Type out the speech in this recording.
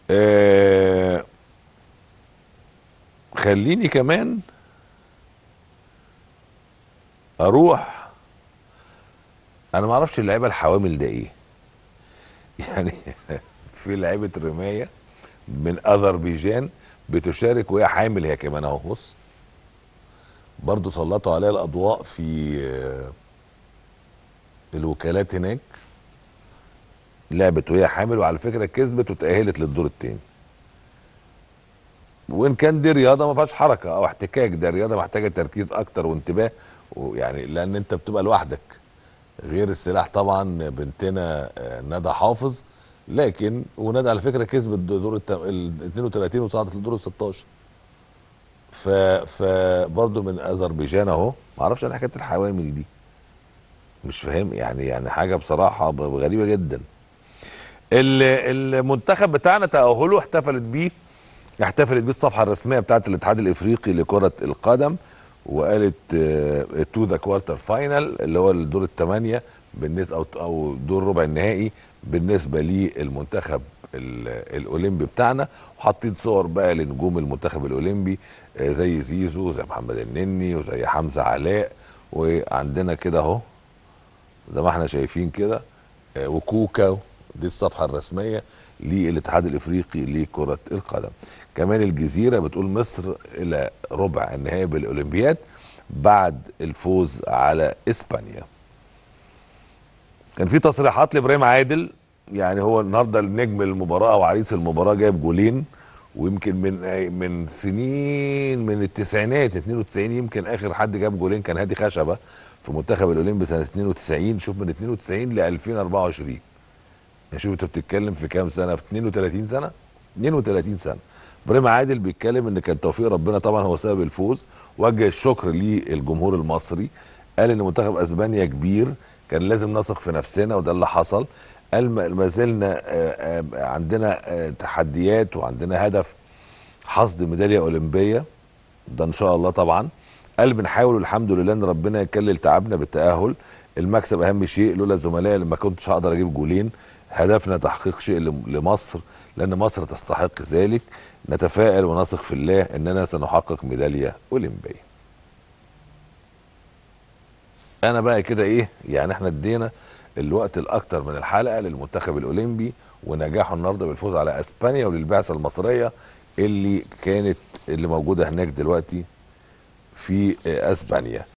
آه خليني كمان اروح. انا ما اعرفش اللعيبه الحوامل ده ايه يعني. في لعيبه رمايه من اذربيجان بتشارك وهي حامل هي كمان اهو، بص. برضه سلطوا عليها الاضواء في الوكالات هناك. لعبت وهي حامل، وعلى فكره كسبت وتاهلت للدور الثاني. وان كان دي رياضه ما فيهاش حركه او احتكاك، ده رياضه محتاجه تركيز اكتر وانتباه، ويعني لان انت بتبقى لوحدك، غير السلاح طبعا. بنتنا ندى حافظ، لكن وندى على فكره كسبت دور ال 32 وصعدت لدور ال 16. فبرضه من اذربيجان اهو. ما اعرفش انا حكايه الحوامل دي، مش فاهم يعني حاجه بصراحه غريبه جدا. المنتخب بتاعنا تاهله احتفلت بيه الصفحه الرسميه بتاعت الاتحاد الافريقي لكره القدم، وقالت تو ذا كوارتر فاينل، اللي هو الدور الثمانيه بالنسبه او دور ربع النهائي بالنسبه للمنتخب الاولمبي بتاعنا. وحاطين صور بقى لنجوم المنتخب الاولمبي، زي زيزو، زي محمد النني، وزي حمزه علاء، وعندنا كده اهو زي ما احنا شايفين كده، وكوكا. دي الصفحة الرسمية للاتحاد الافريقي لكرة القدم. كمان الجزيرة بتقول مصر الى ربع النهائي بالاولمبياد بعد الفوز على اسبانيا. كان في تصريحات لابراهيم عادل، يعني هو النهارده النجم المباراة او عريس المباراة، جايب جولين. ويمكن من سنين، من التسعينات 92 يمكن اخر حد جاب جولين كان هادي خشبة في منتخب الاولمبي سنة 92. شوف من 92 ل 2024، يعني شوف انت بتتكلم في كام سنه، في 32 سنه. 32 سنه. ابراهيم عادل بيتكلم ان كان توفيق ربنا طبعا هو سبب الفوز. وجه الشكر للجمهور المصري. قال ان منتخب اسبانيا كبير، كان لازم نثق في نفسنا وده اللي حصل. قال ما زلنا عندنا تحديات وعندنا هدف حصد ميداليه اولمبيه، ده ان شاء الله طبعا. قال بنحاول والحمد لله ان ربنا يكلل تعبنا بالتاهل. المكسب اهم شيء، لولا زملائي اللي ما كنتش هقدر اجيب جولين. هدفنا تحقيق شيء لمصر، لان مصر تستحق ذلك. نتفائل ونثق في الله اننا سنحقق ميداليه اولمبيه. انا بقى كده ايه يعني، احنا ادينا الوقت الاكتر من الحلقه للمنتخب الاولمبي ونجاحه النهارده بالفوز على اسبانيا، وللبعثه المصريه اللي موجوده هناك دلوقتي في اسبانيا.